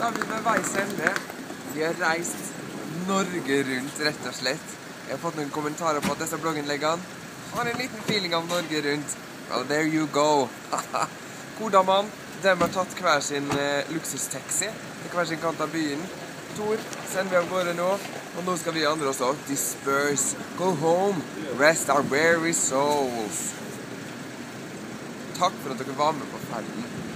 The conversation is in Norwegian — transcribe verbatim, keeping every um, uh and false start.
da er vi ved veis ende. Vi har reist Norge rundt, rett og slett. Jeg har fått noen kommentarer på at disse blogginnleggene har en liten feeling av Norge rundt. Well, there you go. Kodamann, de har tatt hver sin eh, luksustaxi til hver sin kant av byen. Tor sender vi av gårde nå, og nå skal vi andre også disperse, go home, rest our weary souls. Takk for at dere var med på ferden.